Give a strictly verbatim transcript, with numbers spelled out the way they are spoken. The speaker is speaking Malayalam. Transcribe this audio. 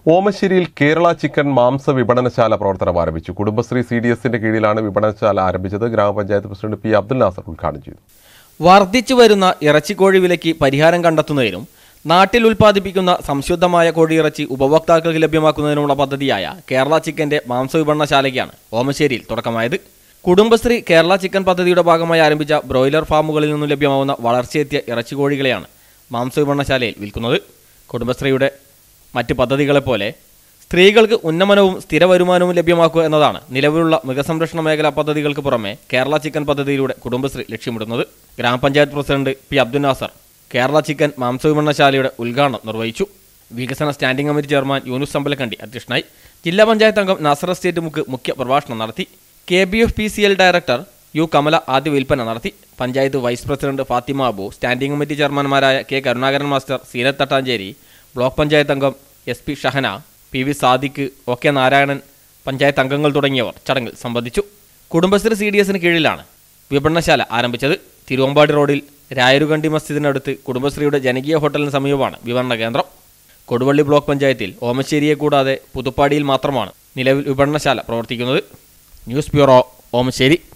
ഓമശ്ശേരിയിൽ കേരള ചിക്കൻ മാംസ വിപണനശാല പ്രവർത്തനം ആരംഭിച്ചു. കുടുംബശ്രീ സി ഡി എസിന്റെ കീഴിലാണ് വിപണനശാല ആരംഭിച്ചത്. ഗ്രാമപഞ്ചായത്ത് പ്രസിഡന്റ് പി അബ്ദുൽ നാസർ ഉദ്ഘാടനം ചെയ്തു. വർദ്ധിച്ചു വരുന്ന ഇറച്ചിക്കോഴി വിലയ്ക്ക് പരിഹാരം കണ്ടെത്തുന്നതിനും നാട്ടിൽ ഉൽപ്പാദിപ്പിക്കുന്ന സംശുദ്ധമായ കോഴിയിറച്ചി ഉപഭോക്താക്കൾക്ക് ലഭ്യമാക്കുന്നതിനുള്ള പദ്ധതിയായ കേരള ചിക്കന്റെ മാംസ വിപണനശാലയ്ക്കാണ് ഓമശ്ശേരിയിൽ തുടക്കമായത്. കുടുംബശ്രീ കേരള ചിക്കൻ പദ്ധതിയുടെ ഭാഗമായി ആരംഭിച്ച ബ്രോയിലർ ഫാമുകളിൽ നിന്നും ലഭ്യമാവുന്ന വളർച്ചയെത്തിയ ഇറച്ചിക്കോഴികളെയാണ് മാംസ വിപണനശാലയിൽ വിൽക്കുന്നത്. കുടുംബശ്രീയുടെ മറ്റ് പദ്ധതികളെപ്പോലെ സ്ത്രീകൾക്ക് ഉന്നമനവും സ്ഥിര വരുമാനവും ലഭ്യമാക്കുക എന്നതാണ് നിലവിലുള്ള മൃഗസംരക്ഷണ മേഖലാ പദ്ധതികൾക്ക് പുറമെ കേരള ചിക്കൻ പദ്ധതിയിലൂടെ കുടുംബശ്രീ ലക്ഷ്യമിടുന്നത്. ഗ്രാമപഞ്ചായത്ത് president P Abdul Nasar Kerala chicken മാംസ വിപണനശാലയുടെ ഉദ്ഘാടനം നിർവഹിച്ചു. വികസന standing committee chairman Yunus Ambalakkandi അധ്യക്ഷനായി. ജില്ലാ പഞ്ചായത്ത് അംഗം നാസർ എസ്റ്റേറ്റ് മുക്ക് മുഖ്യ പ്രഭാഷണം നടത്തി. K B F P C L director U Kamala ആദ്യ വിൽപ്പന നടത്തി. Panchayat vice president Fathima Abu, standing committee ചെയർമാൻമാരായ K Karunakaran master, Seenath Thattancheri, block panchayat അംഗം S P Shahana, P V Sadiq, O K Narayanan, panchayat അംഗങ്ങൾ തുടങ്ങിയവർ ചടങ്ങിൽ സംബന്ധിച്ചു. കുടുംബശ്രീ സി ഡി എസിന് കീഴിലാണ് വിപണനശാല ആരംഭിച്ചത്. തിരുവമ്പാടി റോഡിൽ രായരുകണ്ടി മസ്ജിദിനടുത്ത് കുടുംബശ്രീയുടെ ജനകീയ ഹോട്ടലിന് സമീപമാണ് വിപണന കേന്ദ്രം. കൊടുവള്ളി ബ്ലോക്ക് പഞ്ചായത്തിൽ ഓമശ്ശേരിയെ കൂടാതെ പുതുപ്പാടിയിൽ മാത്രമാണ് നിലവിൽ വിപണനശാല പ്രവർത്തിക്കുന്നത്. News bureau, Omassery.